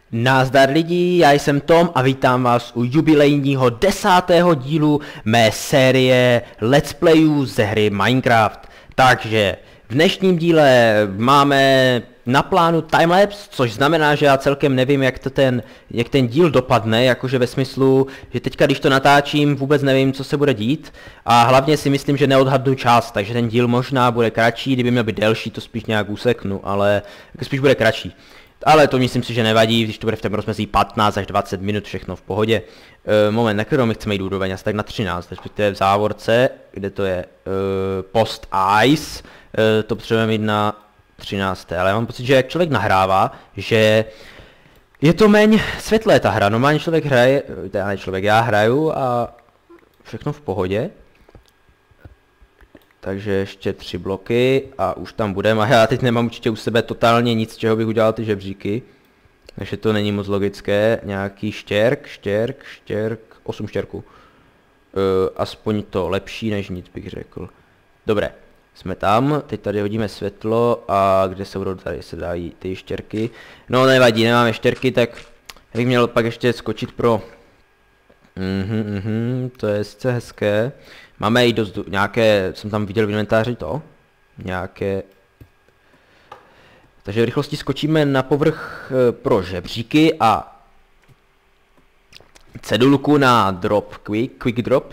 Nazdar lidi, já jsem Tom a vítám vás u jubilejního 10. dílu mé série Let's Playů ze hry Minecraft. Takže v dnešním díle máme na plánu timelapse, což znamená, že já celkem nevím, jak ten díl dopadne, jakože ve smyslu, že teďka když to natáčím, vůbec nevím, co se bude dít. A hlavně si myslím, že neodhadnu čas, takže ten díl možná bude kratší, kdyby měl být delší, to spíš nějak useknu, ale spíš bude kratší. Ale to myslím si, že nevadí, když to bude v tom rozmezí 15 až 20 minut, všechno v pohodě. Moment, na kterou my chceme jít úroveň, asi tak na 13, respektive v závorce, kde to je post ice, to potřebujeme jít na 13. Ale já mám pocit, že jak člověk nahrává, že je to méně světlé ta hra, normálně člověk hraje, já hraju a všechno v pohodě. Takže ještě 3 bloky a už tam budeme a já teď nemám určitě u sebe totálně nic, z čeho bych udělal ty žebříky. Takže to není moc logické, nějaký štěrk, 8 štěrků. Aspoň to lepší než nic bych řekl. Dobré, jsme tam, teď tady hodíme světlo a kde se budou, tady se dají ty štěrky. No nevadí, nemáme štěrky, tak bych měl pak ještě skočit pro... to je sice hezké. Máme i dost nějaké, jsem tam viděl v inventáři to, nějaké... Takže v rychlosti skočíme na povrch pro žebříky a cedulku na drop, quick drop.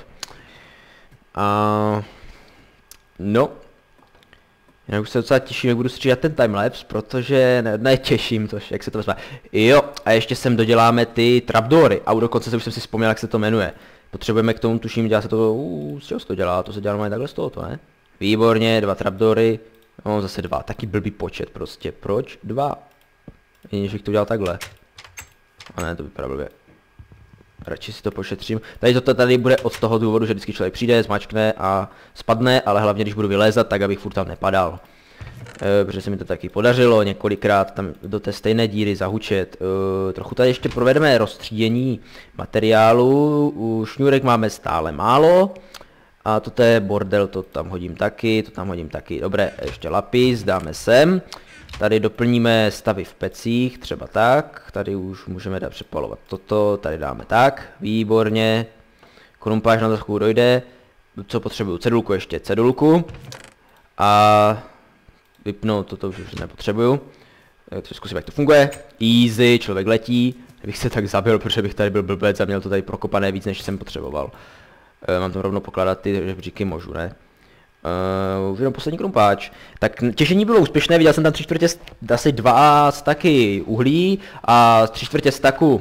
No, já už se docela těším, jak budu střídat ten timelapse, protože netěším to, jak se to vezme. Jo, a ještě sem doděláme ty trapdoory a dokonce už jsem si vzpomněl, jak se to jmenuje. Potřebujeme k tomu, tuším, dělá se to, z čeho se to dělá, to se dělá normálně takhle z tohoto, ne? Výborně, 2 trapdoory, no zase 2, taky blbý počet prostě, proč 2? Jiný, že to udělal takhle. A ne, to vypadá blbě. Radši si to pošetřím. Tady bude od toho důvodu, že vždycky člověk přijde, zmačkne a spadne, ale hlavně když budu vylézat, tak abych furt tam nepadal. Protože se mi to taky podařilo několikrát tam do té stejné díry zahučet. Trochu tady ještě provedeme rozstřídění materiálu. U šňůrek máme stále málo. A toto je bordel, to tam hodím taky, to tam hodím taky. Dobré, ještě lapis, dáme sem. Tady doplníme stavy v pecích, třeba tak. Tady už můžeme dát přepalovat toto, tady dáme tak. Výborně. Krumpáž na trochu dojde. Co potřebuju? Cedulku ještě, cedulku. A vypnout, toto už nepotřebuju. Tak zkusím, jak to funguje. Easy, člověk letí. Kdybych se tak zabil, protože bych tady byl blbec a měl to tady prokopané víc, než jsem potřeboval. Mám tam rovnou pokládat ty žebříky, můžu, ne? Už jenom poslední krumpáč. Tak těžení bylo úspěšné, viděl jsem tam 3/4 asi 2 staky uhlí a 3/4 staku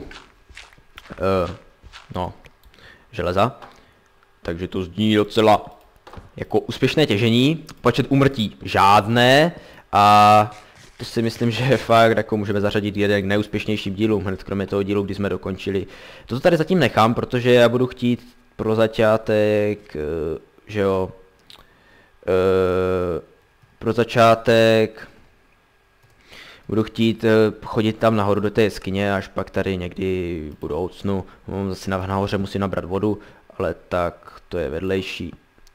no, železa. Takže to zní docela jako úspěšné těžení. Počet úmrtí žádné a to si myslím, že je fakt, jako můžeme zařadit jeden k neúspěšnějším dílům, hned kromě toho dílu, kdy jsme dokončili. Toto tady zatím nechám, protože já budu chtít pro začátek, že jo, pro začátek budu chtít chodit tam nahoru do té jeskyně, až pak tady někdy v budoucnu, zase nahoře musím nabrat vodu, ale tak to je vedlejší.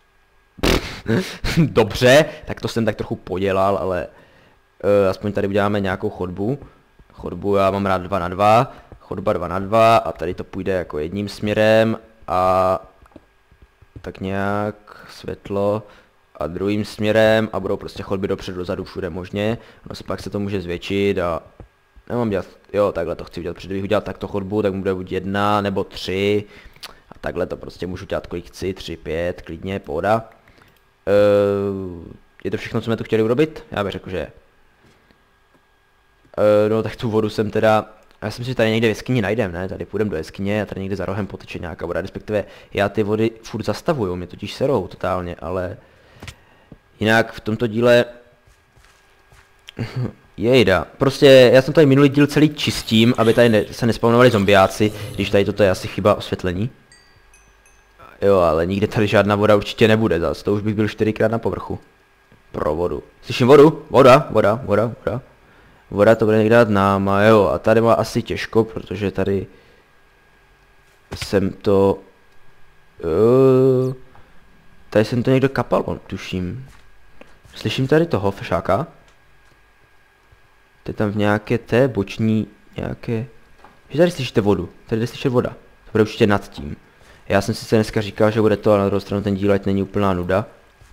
Dobře, tak to jsem tak trochu podělal, ale aspoň tady uděláme nějakou chodbu. Chodbu já mám rád 2×2, chodba 2×2 a tady to půjde jako jedním směrem a tak nějak světlo a druhým směrem a budou prostě chodby dopředu, dozadu, všude možně. No se pak se to může zvětšit a nemám dělat, jo takhle to chci udělat, protože kdybych udělal takto chodbu, tak mu bude buď 1 nebo 3 a takhle to prostě můžu dělat kolik chci, 3, 5, klidně, pohoda. Je to všechno, co jsme tu chtěli urobit? Já bych řekl, že je. No tak tu vodu jsem teda, já si myslím, že tady někde v jeskyni najdem, ne? Tady půjdeme do jeskyně a tady někde za rohem poteče nějaká voda, respektive já ty vody furt zastavuju, mě totiž serou totálně, ale jinak v tomto díle jejda. Prostě já jsem tady minulý díl celý čistím, aby tady se nespawnovali zombiáci, když tady toto je asi chyba osvětlení. Jo, ale nikde tady žádná voda určitě nebude zas, to už bych byl 4krát na povrchu. Pro vodu. Slyším vodu? Voda. Voda to bude někde nad náma, jo, a tady má asi těžko, protože tady jsem to... tady jsem to někdo kapal, tuším. Slyším tady toho fešáka? To je tam v nějaké té boční, nějaké... Že tady slyšíte vodu. Tady jde slyšet voda. To bude určitě nad tím. Já jsem sice dneska říkal, že bude to, ale na druhou stranu ten díl ať není úplná nuda.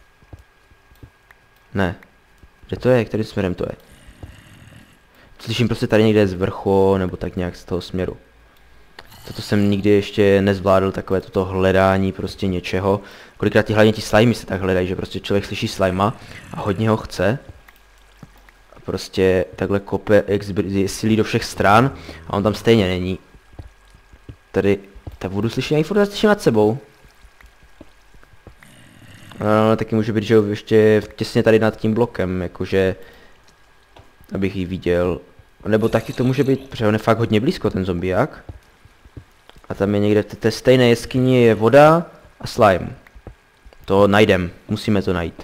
Ne. Kde to je? Kterým směrem to je? Slyším prostě tady někde z vrchu, nebo tak nějak z toho směru. Toto jsem nikdy ještě nezvládl, takové toto hledání prostě něčeho. Kolikrát hlavně ti slimy se tak hledají, že prostě člověk slyší slima a hodně ho chce. A prostě takhle kope silí do všech stran a on tam stejně není. Tady ta vodu slyším, já ji furt slyším nad sebou. No, taky může být, že ještě těsně tady nad tím blokem, jakože abych ji viděl. Nebo taky to může být, protože on je fakt hodně blízko, ten zombiák. A tam je někde v té stejné jeskyni je voda a slime. To najdem, musíme to najít.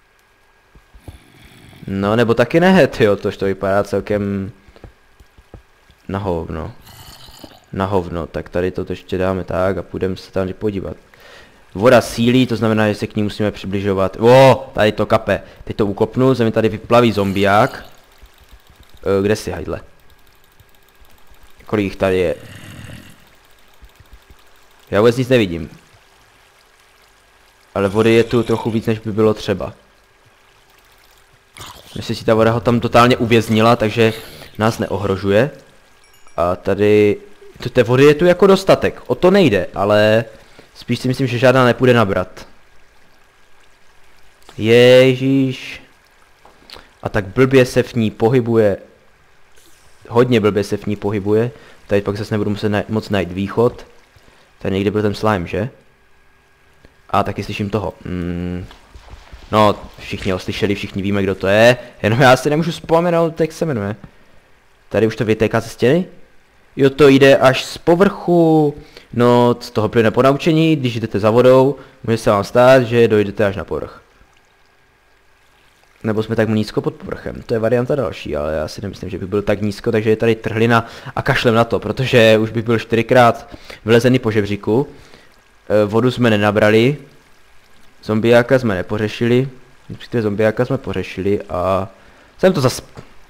No nebo taky ne, tyjo, tož to vypadá celkem na hovno. Na hovno, tak tady to ještě dáme tak a půjdeme se tam podívat. Voda sílí, to znamená, že se k ní musíme přibližovat. Tady to kape. Teď to ukopnu, se mi tady vyplaví zombiák. Kde si, hajdle? Kolik jich tady je? Já vůbec nic nevidím. Ale vody je tu trochu víc, než by bylo třeba. Myslím si, ta voda ho tam totálně uvěznila, takže nás neohrožuje. A tady... té vody je tu jako dostatek, o to nejde, ale... Spíš si myslím, že žádná nepůjde nabrat. Ježíš. A tak blbě se v ní pohybuje. Hodně blbě se v ní pohybuje. Tady pak zase nebudu muset moc najít východ. Tady někde byl ten slime, že? A taky slyším toho. No, všichni ho slyšeli, všichni víme, kdo to je. Jenom já si nemůžu vzpomenout, jak se jmenuje. Tady už to vytéká ze stěny? Jo, to jde až z povrchu. No, z toho plyne ponaučení, když jdete za vodou, může se vám stát, že dojdete až na povrch. Nebo jsme tak nízko pod povrchem, to je varianta další, ale já si nemyslím, že bych byl tak nízko, takže je tady trhlina a kašlem na to, protože už bych byl 4krát vylezený po žebříku. Vodu jsme nenabrali, zombiáka jsme nepořešili, zombiáka jsme pořešili a jsem to zas...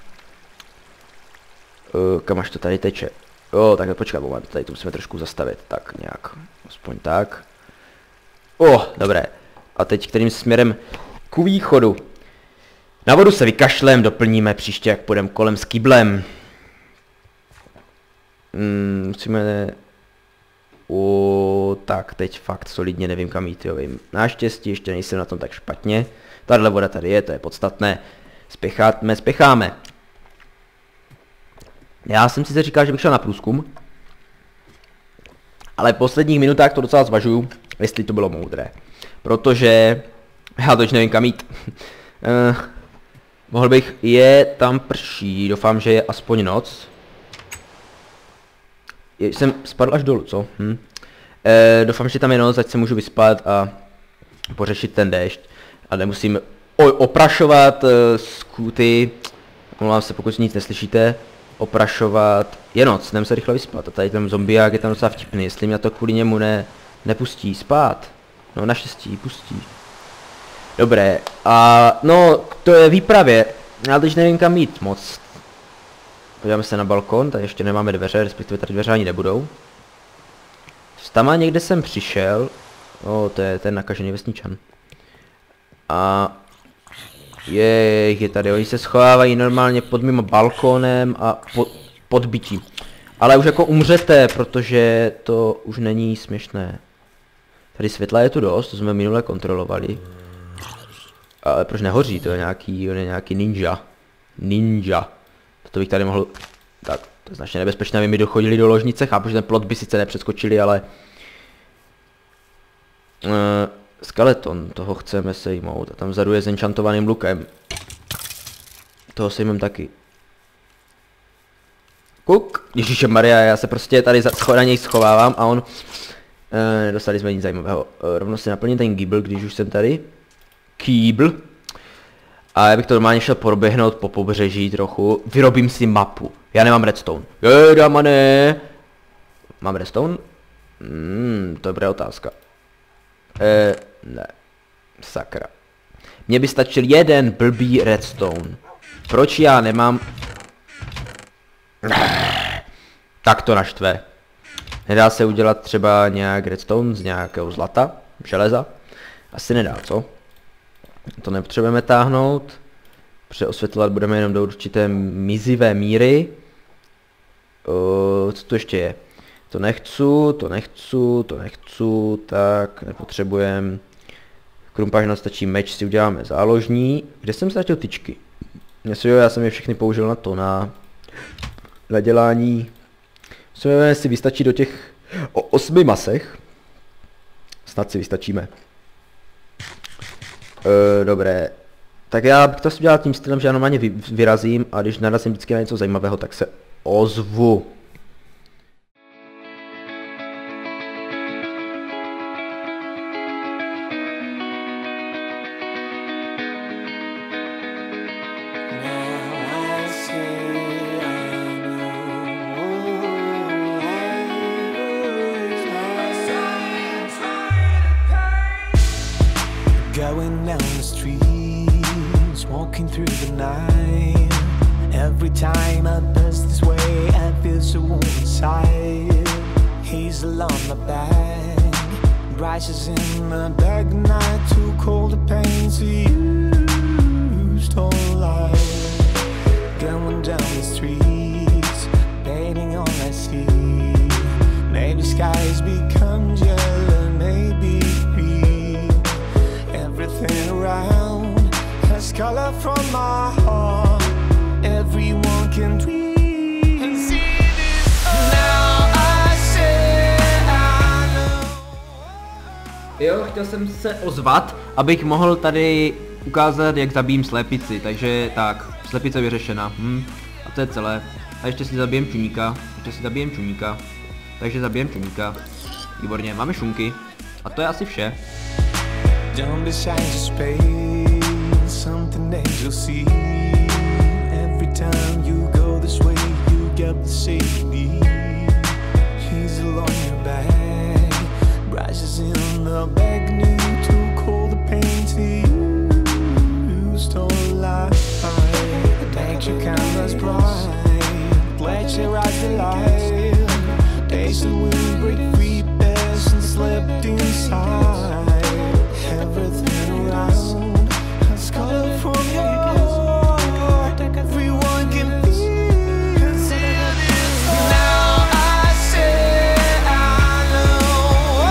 Kam až to tady teče? Jo, tak počkat moment, tady to musíme trošku zastavit, tak nějak, aspoň tak. Dobré. A teď kterým směrem ku východu. Na vodu se vykašlem, doplníme příště, jak půjdeme kolem s kýblem. Musíme... tak teď fakt solidně nevím kam jít, jo, vím. Naštěstí ještě nejsem na tom tak špatně. Tahle voda tady je, to je podstatné. Spěcháme. Já jsem sice říkal, že bych šel na průzkum, ale v posledních minutách to docela zvažuju, jestli to bylo moudré. Protože já tož nevím kam jít. Mohl bych, tam prší, doufám, že je aspoň noc. Jsem spadl až dolů, co? Doufám, že tam je noc, ať se můžu vyspat a pořešit ten déšť. A nemusím oprašovat skúty, omlouvám se, pokud nic neslyšíte. Oprašovat, je noc, jdem se rychle vyspat a tady ten zombiák je tam docela vtipný, jestli mě to kvůli němu nepustí spát. No naštěstí pustí. Dobré, a no to je výpravě, já teď nevím kam jít moc. Podíváme se na balkon, tady ještě nemáme dveře, respektive tady dveře ani nebudou. Tam někde jsem přišel, to je ten nakažený vesničan. A... je tady, oni se schovávají normálně pod mým balkónem a pod bytí. Ale už jako umřete, protože to už není směšné. Tady světla je tu dost, to jsme minule kontrolovali. Ale proč nehoří, to je nějaký ninja. Ninja. To bych tady mohl... Tak, to je značně nebezpečné, aby mi dochodili do ložnice, chápu, že ten plot by sice nepřeskočili, ale... skeleton, toho chceme sejmout a tam vzadu je s enchantovaným lukem. Toho sejmem taky. Kuk, Ježišemaria, já se prostě tady na něj schovávám a on... nedostali jsme nic zajímavého. Rovno si naplním ten kýbl, když už jsem tady. Kýbl. A já bych to normálně šel proběhnout po pobřeží trochu. Vyrobím si mapu. Já nemám redstone. Damane. Mám redstone? To je dobrá otázka. Ne. Sakra. Mně by stačil jeden blbý redstone. Proč já nemám... Tak to naštve. Nedá se udělat třeba nějak redstone z nějakého zlata, železa? Asi nedá, co? To nepotřebujeme táhnout. Protože osvětlovat budeme jenom do určité mizivé míry. Co tu ještě je? To nechci, tak nepotřebujeme. Krumpáž stačí meč, si uděláme záložní. Kde jsem ztratil tyčky? Já jsem je všechny použil na to, na dělání. Musíme si vystačit do těch 8 masech. Snad si vystačíme. Dobré. Tak já bych to si udělal tím stylem, že já normálně vyrazím a když narazím vždycky na něco zajímavého, tak se ozvu. Going down the streets, walking through the night. Every time I pass this way, I feel so warm inside. He's along my back, rises in the dark night. Too cold the pain to use whole life. Going down the streets, painting on my sea. Maybe skies become yellow, maybe everything around has color from my heart. Everyone can dream and see this. Now I say I know. Jo, chtěl jsem se ozvat, abych mohl tady ukázat, jak zabijím slepici, takže tak, slepice vyřešena. A to je celé. A ještě si zabijem čuníka, takže zabijem čuníka. Výborně, máme šunky. A to je asi vše. Don't be shy to space, something angel see. Every time you go this way, you get the safety. He's along your back, rises in the back, new to call the pain to you. Stole life, make your canvas bright, let your eyes alive. Days that we break free, best and slept inside. Everything around has color from your heart. Everyone can feel and see this. Now I say I know.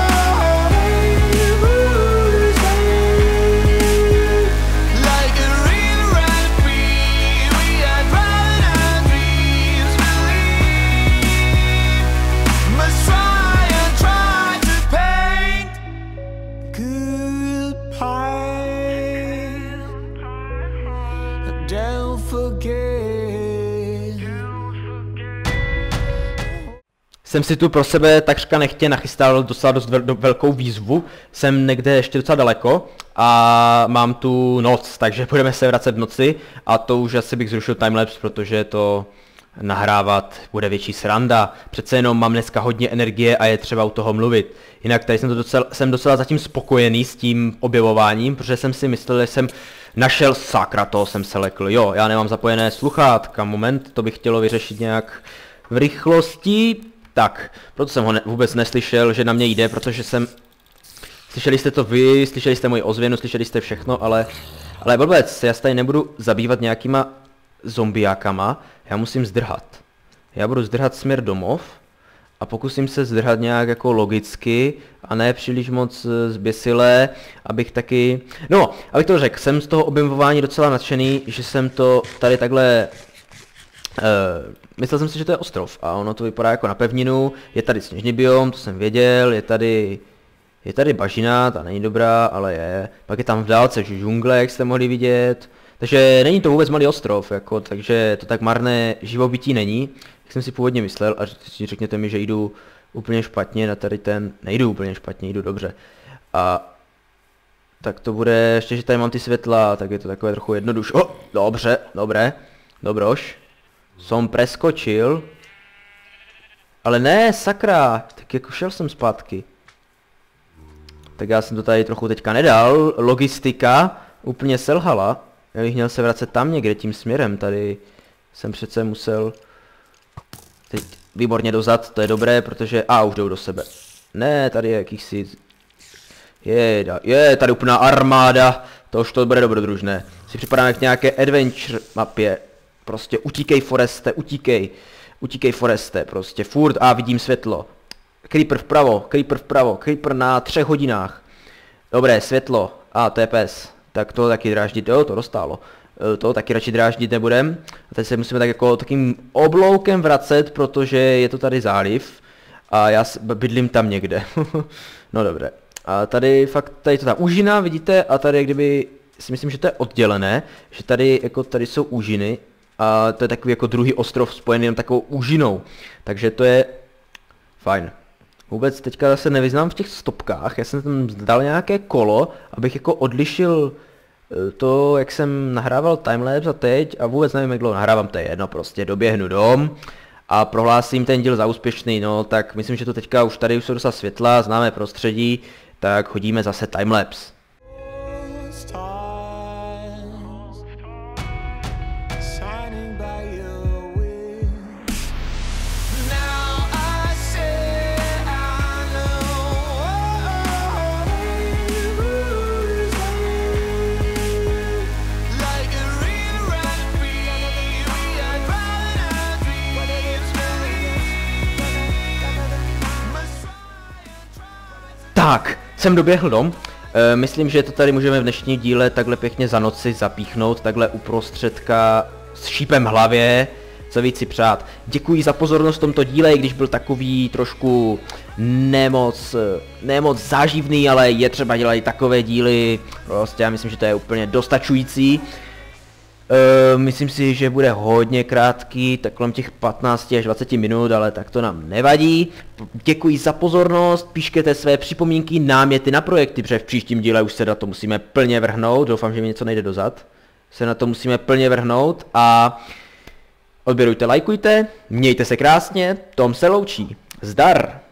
Like a river running free, we are driving our dreams. Believe, must try to paint goodbye. Don't forget. Jsem si tu pro sebe takřka nechtě nachystal docela dost velkou výzvu. Jsem někde ještě docela daleko a mám tu noc, takže budeme se vracet v noci a to už asi bych zrušil timelapse, protože to nahrávat bude větší sranda. Přece jenom mám dneska hodně energie a je třeba u toho mluvit. Jinak tady jsem docela zatím spokojený s tím objevováním, protože jsem si myslel, že jsem našel sakra, toho jsem se lekl. Jo, já nemám zapojené sluchátka, moment, to bych chtělo vyřešit nějak v rychlosti. Tak, proto jsem ho vůbec neslyšel, že na mě jde, protože jsem... Slyšeli jste to vy, slyšeli jste moji ozvěnu, slyšeli jste všechno, ale blbec, já se tady nebudu zabývat nějakýma zombiákama, já musím zdrhat. Já budu zdrhat směr domov a pokusím se zdrhat nějak jako logicky a ne příliš moc zběsilé, abych taky... No, abych to řekl, jsem z toho objevování docela nadšený, že jsem to tady takhle... Myslel jsem si, že to je ostrov a ono to vypadá jako na pevninu, je tady sněžný biom, to jsem věděl, je tady bažina, ta není dobrá, ale je. Pak je tam v dálce džungle, jak jste mohli vidět. Takže není to vůbec malý ostrov, jako, takže to tak marné živobytí není, jak jsem si původně myslel, a řekněte mi, že jdu úplně špatně na tady ten, nejdu úplně špatně, jdu dobře. A tak to bude, ještě že tady mám ty světla, tak je to takové trochu jednodušší. Dobře, dobré, dobroš. Jsem preskočil. Ale ne, sakra, tak jako šel jsem zpátky. Tak já jsem to tady trochu teďka nedal, logistika úplně selhala. Já bych měl se vracet tam někde tím směrem, tady jsem přece musel... Teď výborně dozad, to je dobré, protože... už jdou do sebe. Ne, tady je jakýsi... Je tady úplná armáda, to už to bude dobrodružné. Si připadáme k nějaké adventure mapě. Prostě utíkej Foreste, utíkej Foreste, prostě furt, vidím světlo. Creeper vpravo, Creeper na 3 hodinách. Dobré, světlo, TPS, tak to taky dráždit, to dostálo. To taky radši dráždit nebudem. A teď se musíme tak jako takým obloukem vracet, protože je to tady záliv. A já bydlím tam někde. No dobré. A tady fakt, tady to ta úžina, vidíte, a tady kdyby, si myslím, že to je oddělené, že tady jako tady jsou úžiny a to je takový jako druhý ostrov spojený jen takovou úžinou. Takže to je fajn. Vůbec teďka se nevyznám v těch stopkách, já jsem tam dal nějaké kolo, abych jako odlišil to, jak jsem nahrával timelapse a teď, a vůbec nevím, jak dlouho nahrávám, to je jedno, prostě doběhnu dom a prohlásím ten díl za úspěšný, no tak myslím, že to teďka už tady jsou dosa světla, známé prostředí, tak hodíme zase timelapse. Tak, jsem doběhl dom. Myslím, že to tady můžeme v dnešním díle takhle pěkně za noci zapíchnout, takhle uprostředka s šípem v hlavě. Co víc si přát. Děkuji za pozornost v tomto díle, i když byl takový trošku nemoc záživný, ale je třeba dělat i takové díly. Prostě já myslím, že to je úplně dostačující. Myslím si, že bude hodně krátký, tak kolem těch 15 až 20 minut, ale tak to nám nevadí. Děkuji za pozornost, píškete své připomínky, náměty na projekty, protože v příštím díle už se na to musíme plně vrhnout, doufám, že mi něco nejde dozad. Se na to musíme plně vrhnout a odběrujte, lajkujte, mějte se krásně, Tom se loučí. Zdar!